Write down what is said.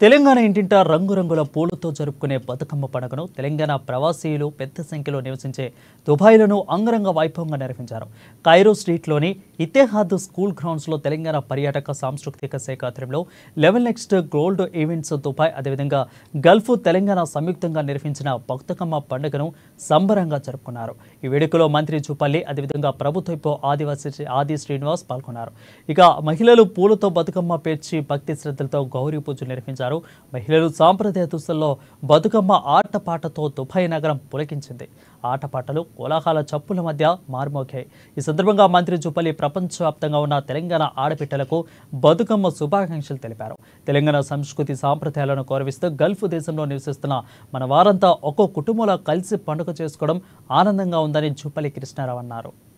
తెలంగాణ ఇంటింటా రంగురంగుల పూలతో జరుపుకునే బతుకమ్మ పండుగను తెలంగాణ ప్రవాసీయులు పెద్ద సంఖ్యలో నివసించే దుబాయ్లను అంగరంగ వైభవంగా నిర్వహించారు. కైరో స్ట్రీట్లోని ఇత్తెహాద్ స్కూల్ గ్రౌండ్స్లో తెలంగాణ పర్యాటక సాంస్కృతిక శాఖ ఆధ్వర్యంలో 11 నెక్స్ట్ గోల్డ్ ఈవెంట్స్ దుబాయ్ అదేవిధంగా గల్ఫ్ తెలంగాణ సంయుక్తంగా నిర్వహించిన బతుకమ్మ పండుగను సంబరంగా జరుపుకున్నారు. ఈ వేడుకలో మంత్రి జూపల్లి అదేవిధంగా ప్రభుత్వ ఆది శ్రీనివాస్ పాల్గొన్నారు. ఇక మహిళలు పూలతో బతుకమ్మ పేర్చి భక్తి శ్రద్ధలతో గౌరీ పూజలు నిర్వహించారు. మహిళలు సాంప్రదాయ దుస్తుల్లో బతుకమ్మ ఆటపాటతో దుబాయ్ నగరం పులకించింది. ఆటపాటలు కోలాహల చప్పుల మధ్య మారుమోగాయి. ఈ సందర్భంగా మంత్రి జూపల్లి ప్రపంచవ్యాప్తంగా ఉన్న తెలంగాణ ఆడపిట్టలకు బతుకమ్మ శుభాకాంక్షలు తెలిపారు. తెలంగాణ సంస్కృతి సాంప్రదాయాలను గౌరవిస్తూ గల్ఫ్ దేశంలో నివసిస్తున్న మన వారంతా ఒక్కో కుటుంబంలో కలిసి పండుగ చేసుకోవడం ఆనందంగా ఉందని జూపల్లి కృష్ణారావు అన్నారు.